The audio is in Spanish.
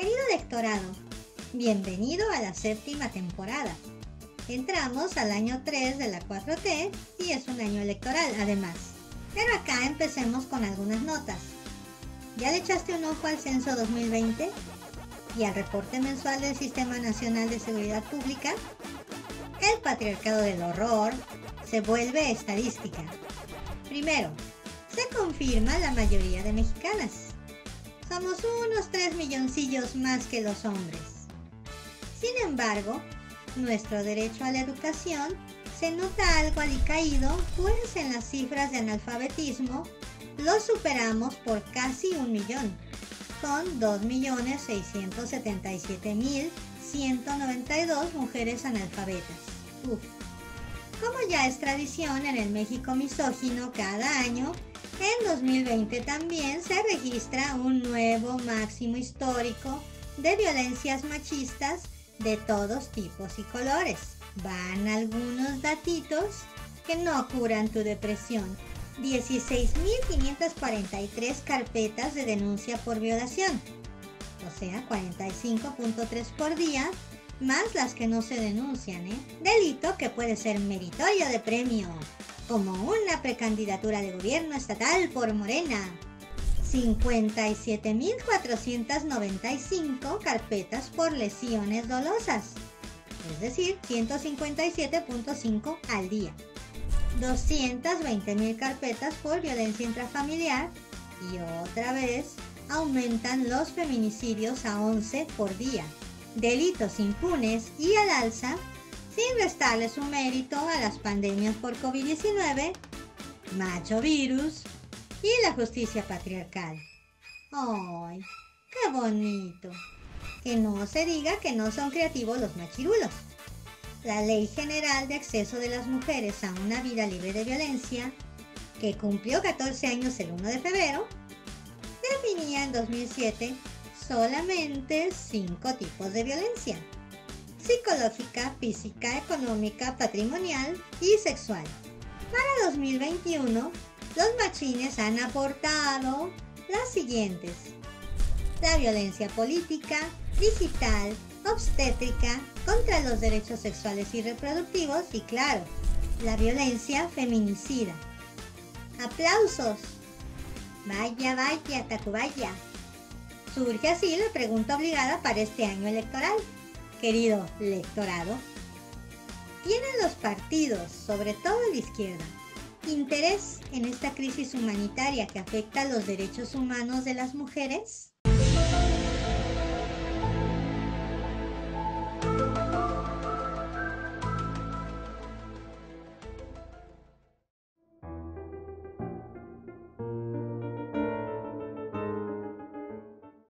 Querido electorado, bienvenido a la séptima temporada. Entramos al año 3 de la 4T y es un año electoral además. Pero acá empecemos con algunas notas. ¿Ya le echaste un ojo al censo 2020? ¿Y al reporte mensual del Sistema Nacional de Seguridad Pública? El patriarcado del horror se vuelve estadística. Primero, se confirma la mayoría de mexicanas. Somos unos 3 milloncillos más que los hombres. Sin embargo, nuestro derecho a la educación se nota algo alicaído, pues en las cifras de analfabetismo lo superamos por casi 1 millón, con 2.677.192 mujeres analfabetas. Como ya es tradición en el México misógino cada año, en 2020 también se registra un nuevo máximo histórico de violencias machistas de todos tipos y colores. Van algunos datitos que no curan tu depresión. 16.543 carpetas de denuncia por violación, o sea 45.3 por día, más las que no se denuncian, delito que puede ser meritorio de premio, como una precandidatura de gobierno estatal por Morena. 57.495 carpetas por lesiones dolosas, es decir, 157.5 al día. 220.000 carpetas por violencia intrafamiliar y otra vez aumentan los feminicidios a 11 por día. Delitos impunes y al alza, sin restarle su mérito a las pandemias por COVID-19, macho virus y la justicia patriarcal. ¡Ay, qué bonito! Que no se diga que no son creativos los machirulos. La Ley General de Acceso de las Mujeres a una Vida Libre de Violencia, que cumplió 14 años el 1 de febrero, definía en 2007 solamente 5 tipos de violencia: psicológica, física, económica, patrimonial y sexual. Para 2021, los machines han aportado las siguientes: la violencia política, digital, obstétrica, contra los derechos sexuales y reproductivos y, claro, la violencia feminicida. ¡Aplausos! Vaya, vaya, Tacubaya. Surge así la pregunta obligada para este año electoral. Querido electorado, ¿tienen los partidos, sobre todo la izquierda, interés en esta crisis humanitaria que afecta a los derechos humanos de las mujeres?